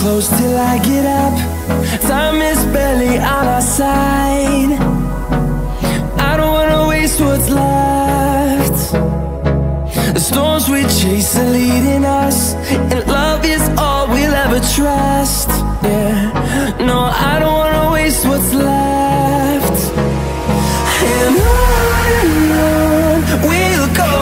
close till I get up. Time is barely on our side. I don't wanna waste what's left. The storms we chase are leading us, and love is all we'll ever trust. Yeah, no, I don't wanna waste what's left. And on we'll go,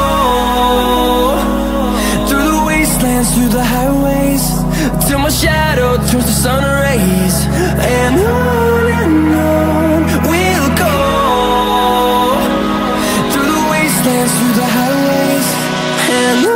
through the wastelands, through the highways, till my shadow turns to sun rays. And on we'll go, through the wastelands, through the highways, and on we'll go.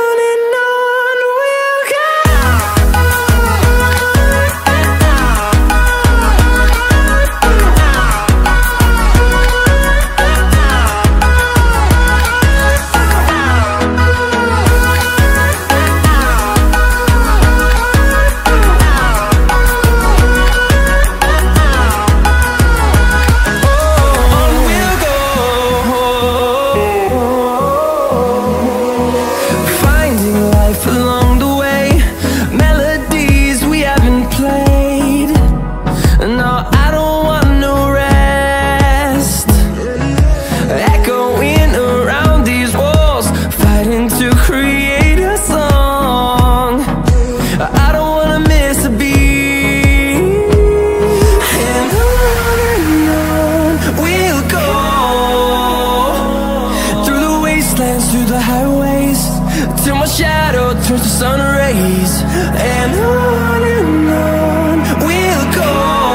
Through the highways, till my shadow turns to sun rays. And on we'll go,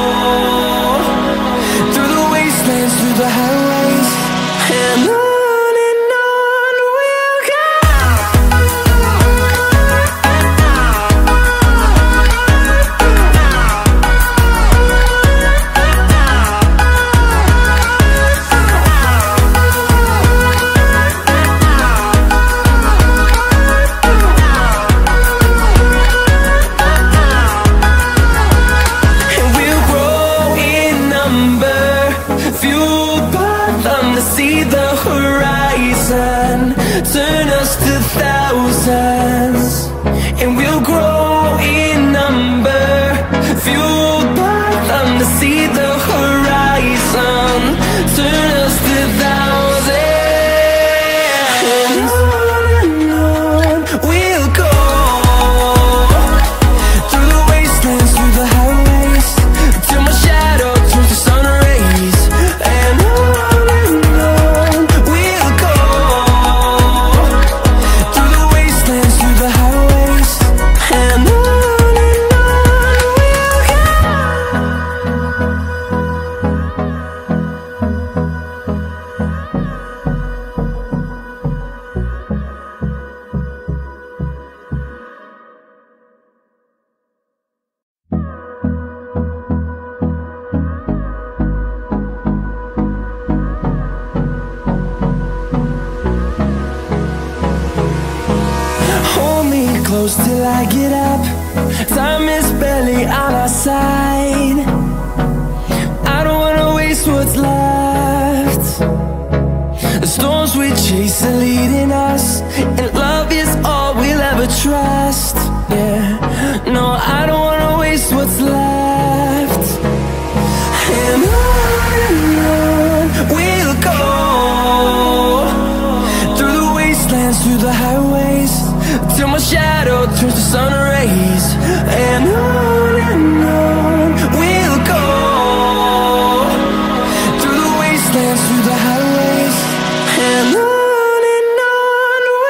through the wastelands, through the highways, and on we'll go. See the horizon turn us to thousands, and we'll grow in number, fueled by them. To see the horizon turn us to thousands, and on we'll go, through the wastelands, through the highways, till my shadow turns to sun rays. And close till I get up. Time is barely on our side. I don't wanna waste what's left. The storms we chase are leading us, and love is all we'll ever trust. Yeah, no, I don't wanna waste what's left. And on we'll go, through the wastelands, through the highways, till my shadow turns to sun rays. And on we'll go, through the wastelands, through the highways, and on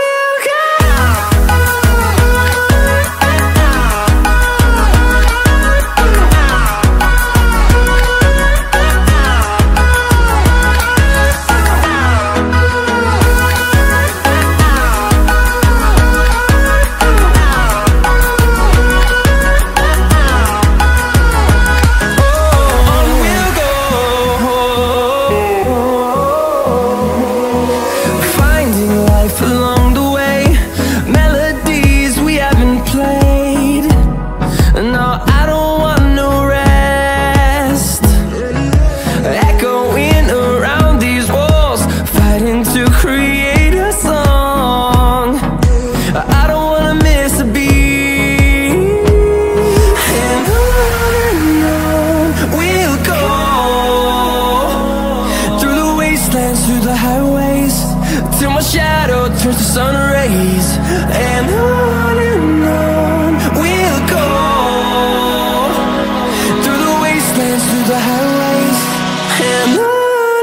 turns to sun rays, and on we'll go, through the wastelands, through the highways, and on we'll go.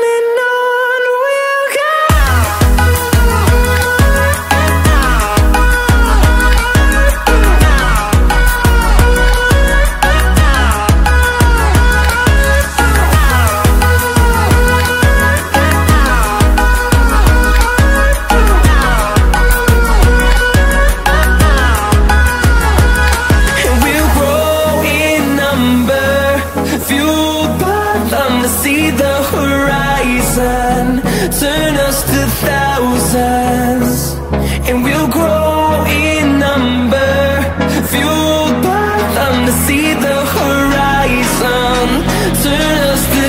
See the horizon, turn us to thousands, and we'll grow in number, fueled by them to see the horizon, turn us to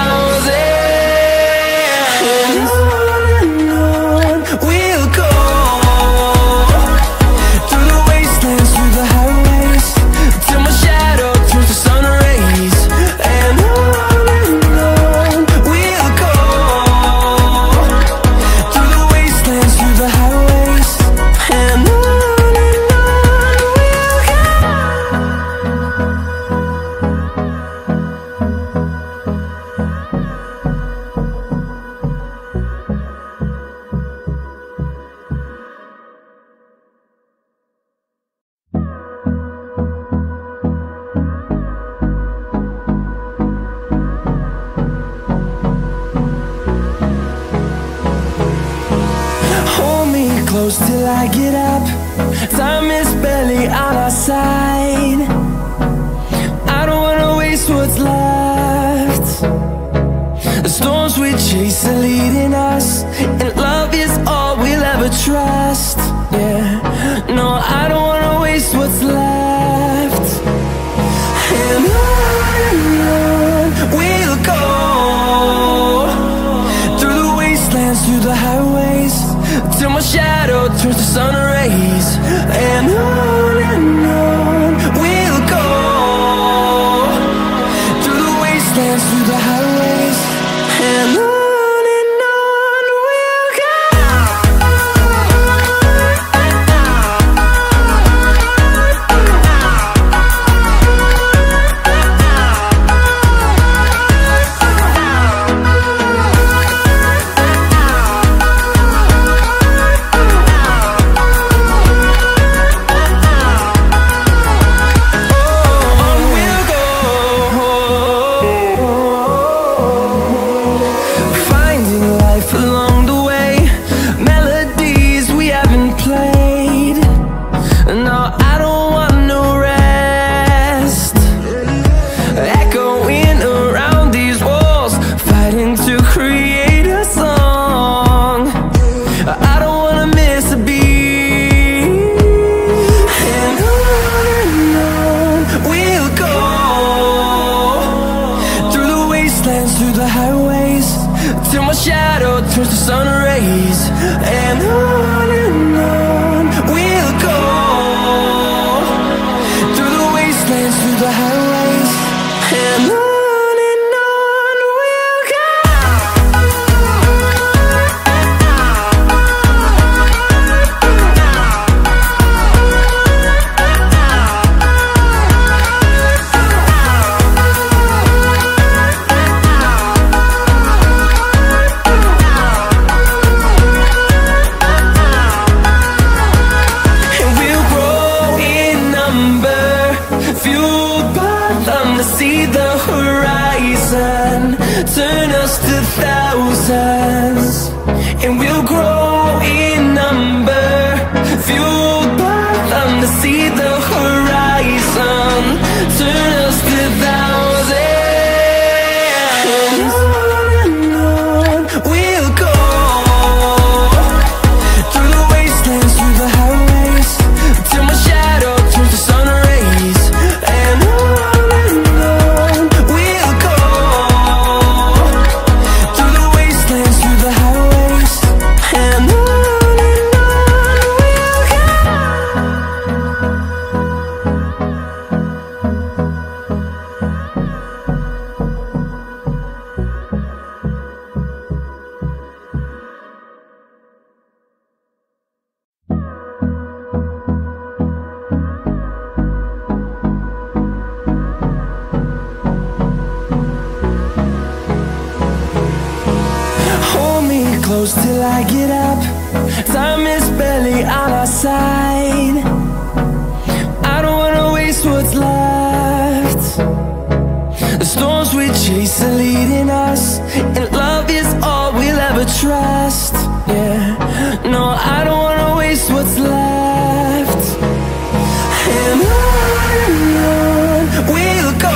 thousands, and on we'll go, through the wastelands, through the highways, till my shadow turns to sun rays, and on close till I get up. Time is barely on our side. I don't wanna waste what's left. The storms we chase are leading us, and love is all we'll ever trust. Yeah, no, I don't wanna waste what's left. And on we'll go, through the wastelands, through the highways, till my shadow turns to sun rays, and on we'll go, through the wastelands, through the highways, and on we'll go. Through the highways, till my shadow turns to sun rays, and on we'll go, through the wastelands, through the highways, and on we'll go. See the horizon, turn us to thousands, and we'll grow in number, fueled by them to see the horizon, turn us to thousands, and on we'll go, through the wastelands, through the highways, till my shadow turns to sun rays, and on close till I get up. Time is barely on our side. I don't wanna waste what's left. The storms we chase are leading us, and love is all we'll ever trust. Yeah, no, I don't wanna waste what's left. And on we'll go,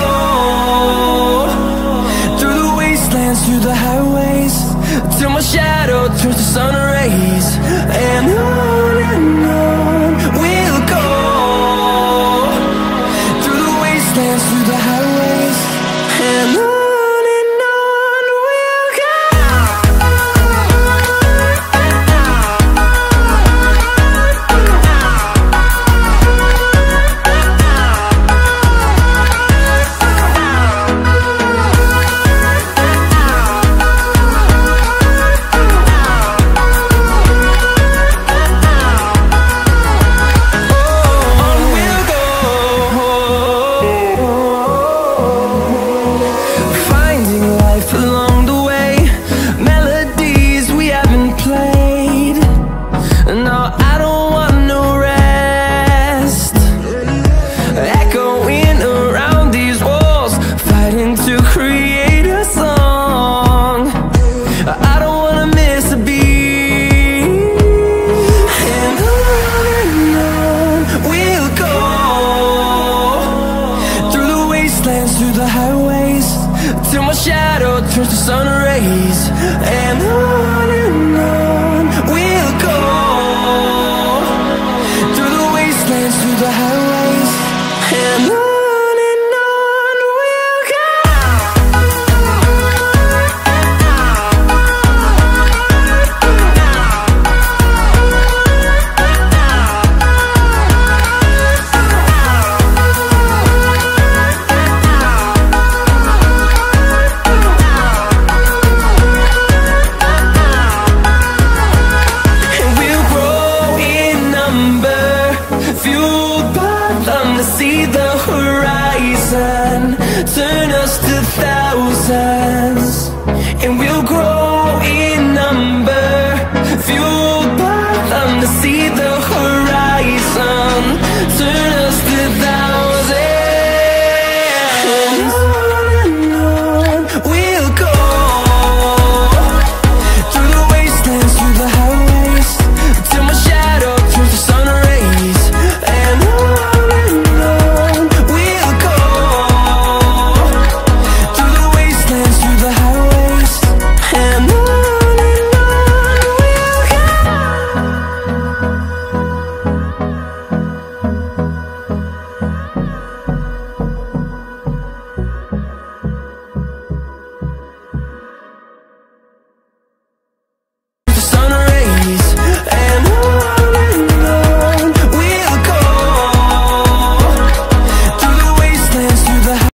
through the wastelands, through the highways, till my shadow turns to sun rays. And on we'll go, through the wastelands, through the highways, and on we'll go. Through the highways, till my shadow turns to sun rays. And on we'll go, through the wastelands, through the highways, and on we'll go. Fueled by them to see the horizon, turn us to thousands.